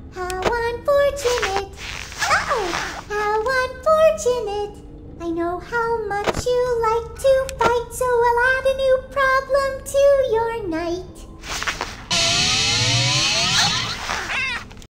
How unfortunate. Oh, how unfortunate. I know how much you like to